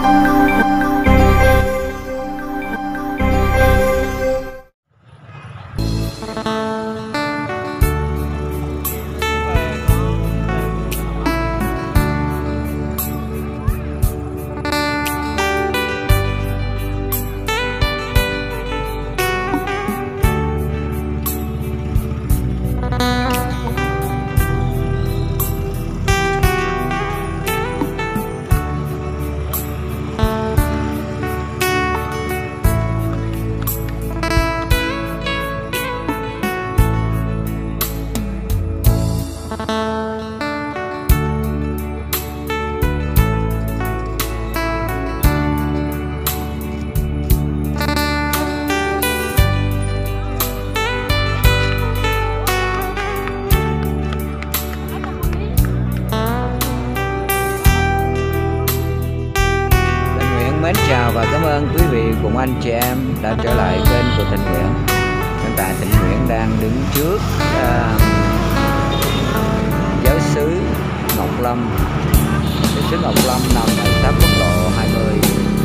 Mến chào và cảm ơn quý vị cùng anh chị em đã trở lại kênh của Thịnh Nguyễn. Hiện tại Thịnh Nguyễn đang đứng trước giáo xứ Ngọc Lâm. Giáo xứ Ngọc Lâm nằm ở xã quốc lộ 20.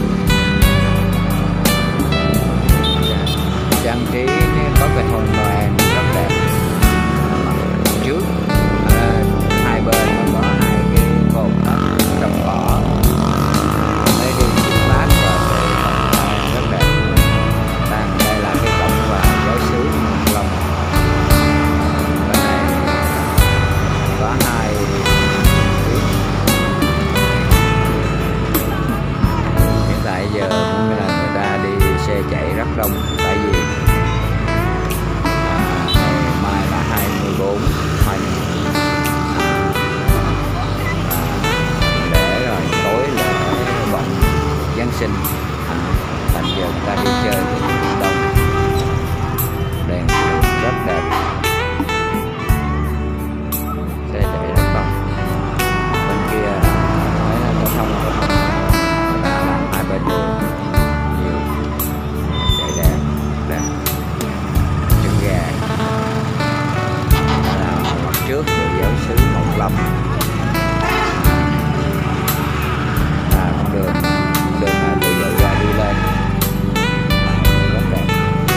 Trang trí có cây hồng Noel rất đẹp. Trước hai bên có hai cái cột đất trồng cỏ. Đây đi mát và rất đẹp. Đây là cái cổng và giáo xứ Ngọc Lâm. Bên này có hai hiện tại giờ cũng là người ta đi xe chạy rất đông, tại vì mai là 24 để rồi tối là bận Giáng sinh, thành giờ người ta đi chơi đông, đèn rất đẹp, xe chạy rất đông. Bên kia nói là giao thông người ta làm hai bên đường nhiều, chạy đẹp đẹp, chân gà là mặt trước của giáo xứ Ngọc Lâm. Đường từ giờ qua đi lên rất đẹp.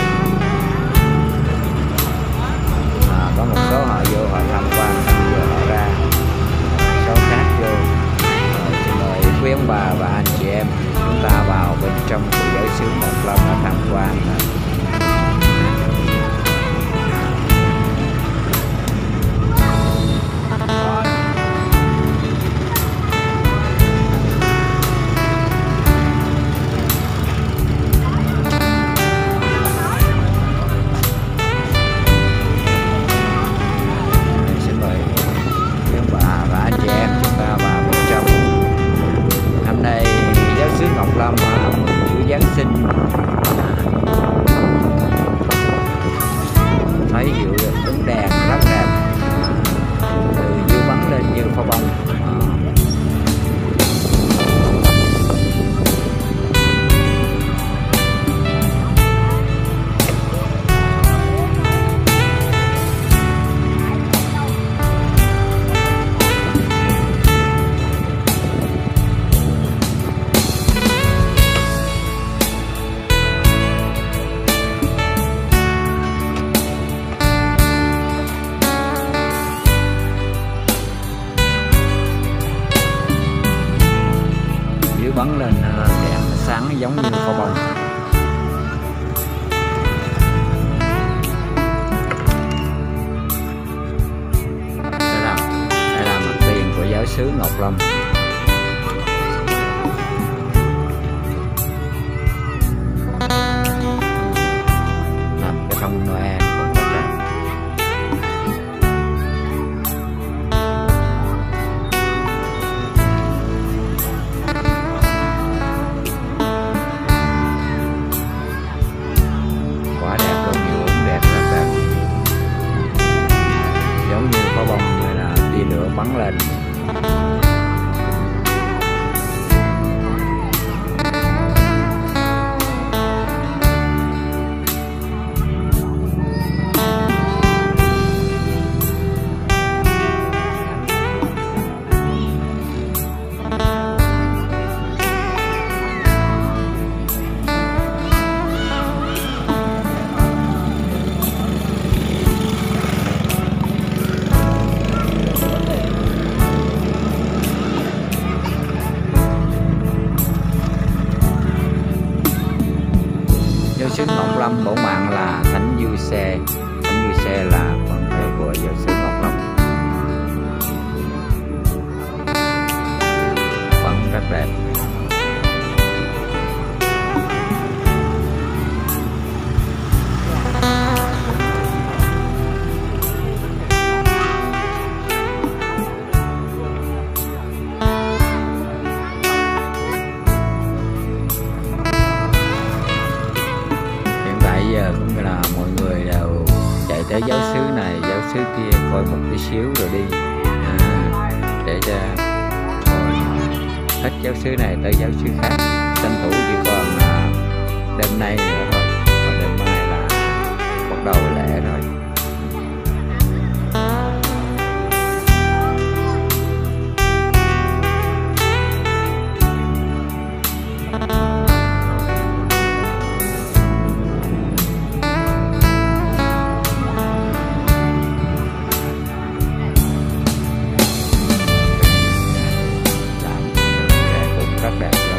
Có một số họ vô họ tham quan, giờ họ ra, số khác vô. Xin mời quý ông bà và anh chị em chúng ta vào bên trong của giáo xứ Ngọc Lâm để tham quan. Ngọc Lâm mừng Giáng sinh, thấy hiệu ứng đèn rất đẹp, từ dưới bắn lên như pháo bông. Bắn lên đèn sáng giống như pháo bông. Đây là mặt tiền của giáo xứ Ngọc Lâm. Làm cái thông Noel cũng rất đẹp. Bắn lên xứ Ngọc Lâm, bổn mạng là Thánh Du Xe. Thánh Du Xe là con rể của giáo xứ Ngọc Lâm, vẫn rất đẹp. Giờ cũng là mọi người đều chạy tới giáo xứ này giáo xứ kia coi một tí xíu rồi đi, để cho hết giáo xứ này tới giáo xứ khác, tranh thủ chỉ còn đêm nay nữa thôi, còn đêm mai là bắt đầu lễ rồi. Rất đẹp.